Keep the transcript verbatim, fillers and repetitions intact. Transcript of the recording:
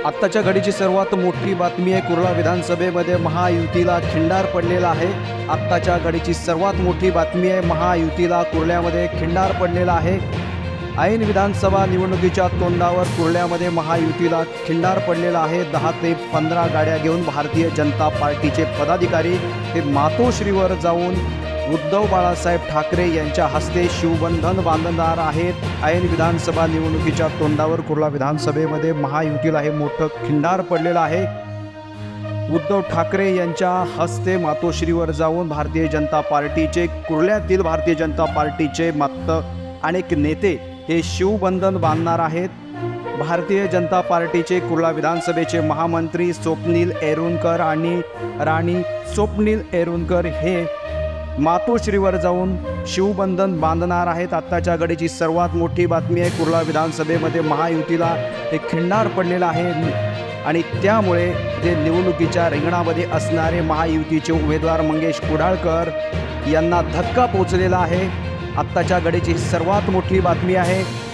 आत्ताच्या घडीची सर्वात मोठी बातमी आहे, कुर्ला विधानसभेमध्ये महायुतीला खिंडार पडलेला आहे। आत्ताच्या घडीची सर्वात मोठी बातमी आहे, महायुतीला कुर्ल्यामध्ये खिंडार पडलेला आहे। ऐन विधानसभा निवडणुकीच्या तोंडावर कुर्ल्यामध्ये महायुतीला खिंडार पडलेला आहे। दहा ते पंधरा गाड्या घेऊन भारतीय जनता पार्टीचे पदाधिकारी हे मातोश्रीवर जाऊन उद्धव बाळासाहेब ठाकरे यांच्या हस्ते शिवबंधन बांधणार आहेत। ऐन विधानसभा निवडणुकीच्या तोंडावर कुर्ला विधानसभेमध्ये महायुतीला हे मोठं खिंडार पडलेलं आहे। उद्धव ठाकरे यांच्या हस्ते मातोश्रीवर जाऊन भारतीय जनता पार्टीचे कुर्ल्यातील भारतीय जनता पार्टीचे मात्र अनेक नेते हे शिवबंधन बांधणार आहेत। भारतीय जनता पार्टीचे कुर्ला विधानसभेचे महामंत्री स्वप्नील एरुणकर आणि राणी स्वप्नील एरुणकर हे मातोश्रीवर जाऊन शिवबंधन बांधणार आहेत। आत्ताच्या घडीची सर्वात मोठी बातमी आहे, कुर्ला विधानसभेमध्ये महायुतीला हे खिंडार पडलेलं आहे आणि त्यामुळे जे निवडणुकीच्या रिंगणामध्ये असणारे महायुतीचे उमेदवार मंगेश कुडाळकर यांना धक्का पोचलेला आहे। आत्ताच्या घडीची सर्वात मोठी बातमी आहे।